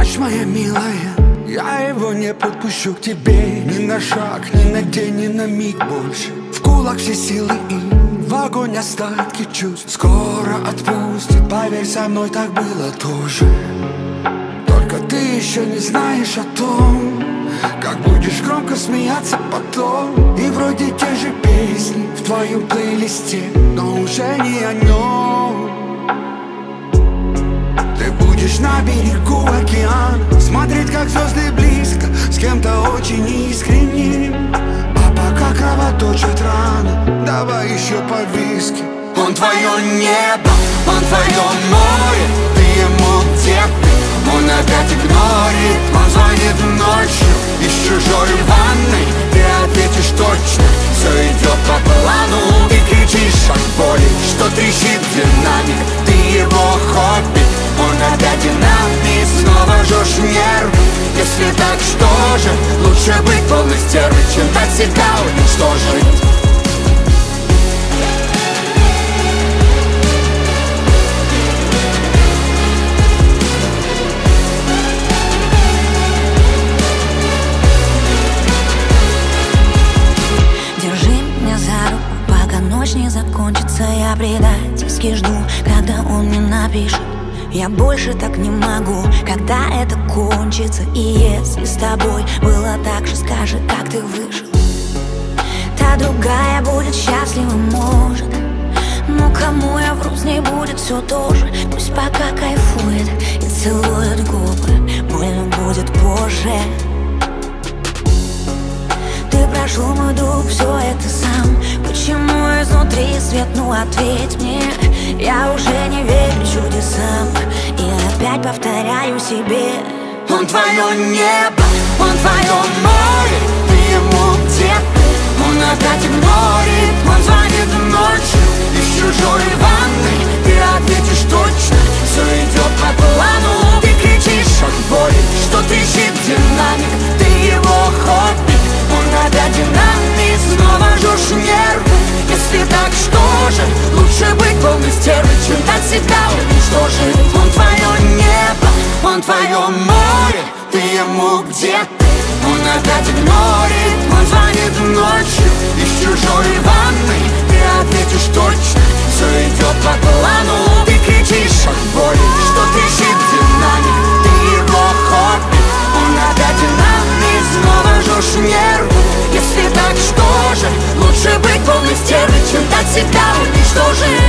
ночь, моя милая, я его не подпущу к тебе ни на шаг, ни на день, ни на миг больше. В кулак все силы и в огонь остатки чувств. Скоро отпустит, поверь, со мной так было тоже. Только ты еще не знаешь о том, как будешь громко смеяться потом. И вроде те же песни в твоем плейлисте, но уже не о нем. Ты будешь на берегу океана, смотреть, как звезды близко, с кем-то очень искренним. А пока кровоточит рана, давай еще по виски. Он твое небо, он твое море, ты ему где ты? Он опять игнорит, он звонит ночью из чужой ванной. Ты ответишь точно, все идет по плану. Ты кричишь от боли, что трещит динамик. Ты его хобби, он опять динамит. Снова жжешь нервы, если так, что же? Лучше быть полной стервой, чем дать себя уничтожить. Ночь не закончится, я предательски жду, когда он мне напишет. Я больше так не могу, когда это кончится. И если с тобой было так же, скажи, как ты выжил. Та другая будет счастлива, может, но кому я вру, с ней будет все то же. Пусть пока кайфует и целует губы, больно будет позже. Ты прошел мой дух, все это сам. Почему изнутри свет, ну ответь мне. Я уже не верю чудесам и опять повторяю себе. Он твое небо, он твое море, ты ему где ты? Он опять игнорит, он звонит ночью из чужой ванной. Ты ответишь точно, все идет по плану. Ты кричишь от боли, что трещит динамик. Ты его хобби, он опять динамит. Снова жжешь нервы, если так, что же? Лучше быть полной стервой, чем дать себя уничтожить. Он твое небо, он твое море, ты ему где ты? Он опять игнорит, он звонит ночью из чужой ванной. Ты ответишь точно, все идет по плану. Ты кричишь от боли, что трещит динамик. Ты его хобби, он опять динамит. Снова жжешь нервы, если так, что же? Лучше быть полной стервой, чем дать себя уничтожить.